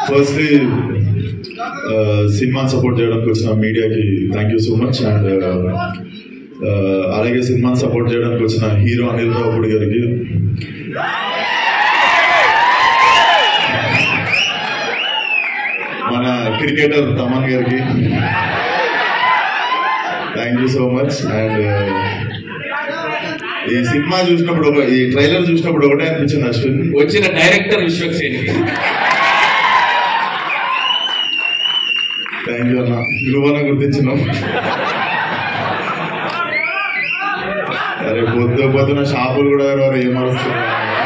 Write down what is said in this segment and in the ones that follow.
Firstly సినిమాని support చేయడానికి వచ్చిన మీడియాకి thank you so much. And అలాగే సినిమాని సపోర్ట్ చేయడానికి వచ్చిన హీరో అనిల్ రావుపూడి గారికి, మన క్రికెటర్ తమన్ గారికి thank you so much. And ఈ సినిమా చూసినప్పుడు ఈ ట్రైలర్ చూసినప్పుడు ఒకటే అనిపించింది అశ్విన్, వచ్చిన డైరెక్టర్ విశ్వక్సేన్ థ్యాంక్ యూ అన్న, విలువన గుర్తించినాం. అరే పొద్దున షాపులు కూడా ఏమరుస్తున్నారు.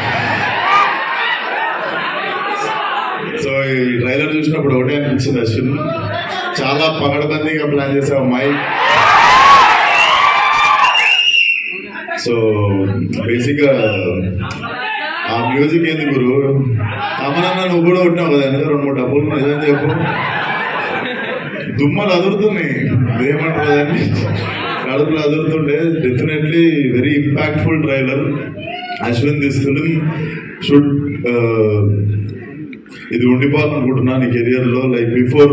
సో ఈ ట్రైలర్ చూసినప్పుడు ఒకటే అనిపించింది అశ్విన్, చాలా పగడబందీగా ప్లాన్ చేసావు మైక్. సో బేసిక్గా ఆ మ్యూజిక్ ఏంది గురు, అమరన్న నువ్వు కూడా ఉంటున్నావు కదా, ఎందుకంటే 2-3 డబ్బులు నిజం చెప్పు, దుమ్మలు అదురుతున్నాయి, ఏమంటారు దాన్ని, కడుపులు అదురుతుండే. Definitely very impactful trailer Ashwin. This film should ఇది ఉండిపోవాలనుకుంటున్నా నీ కెరియర్లో. లైక్ బిఫోర్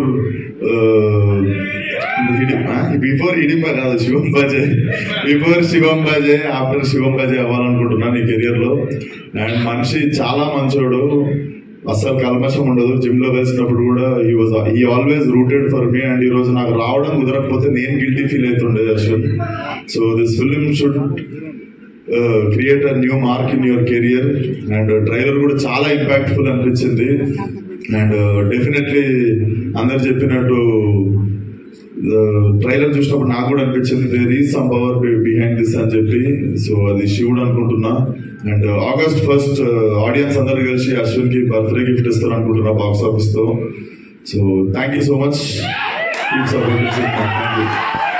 హిడింబ కాదు, శివం బాజే, బిఫోర్ శివం బాజే, ఆఫ్టర్ శివం బాజే అవ్వాలనుకుంటున్నా నీ కెరియర్లో. అండ్ మనిషి చాలా మంచోడు, అస్సలు కల్మషం ఉండదు. జిమ్ లో కలిసినప్పుడు కూడా he always rooted for me. And ఈ రోజు నాకు రావడం కుదరకపోతే నేను గిల్టీ ఫీల్ అవుతుండేది Ashwin. So this film should create a new mark in your career. And trailer కూడా చాలా ఇంపాక్ట్ఫుల్ అనిపించింది. అండ్ డెఫినెట్లీ అందరు చెప్పినట్టు ట్రైలర్ చూసినప్పుడు నాకు కూడా అనిపించింది there is some power behind this అని చెప్పి. సో అది శివుడు అనుకుంటున్నా. అండ్ August 1st ఆడియన్స్ అందరు కలిసి అశ్విన్ కి బర్త్డే గిఫ్ట్ ఇస్తారు అనుకుంటున్నా బాక్స్ ఆఫీస్ తో. So thank you so much. Thank you.